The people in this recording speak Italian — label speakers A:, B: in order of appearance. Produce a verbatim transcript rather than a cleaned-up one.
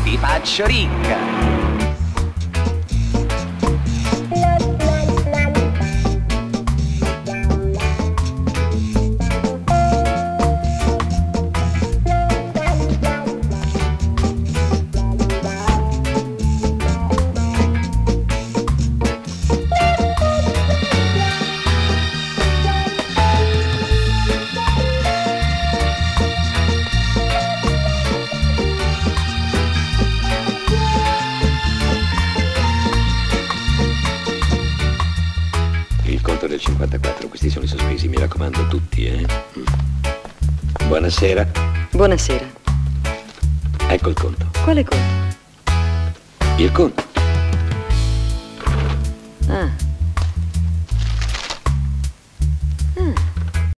A: ti faccio ricca.
B: Il conto del cinquantaquattro, questi sono i sospesi, mi raccomando, tutti, eh? Buonasera.
C: Buonasera.
B: Ecco il conto.
C: Quale conto?
B: Il conto.
C: Ah.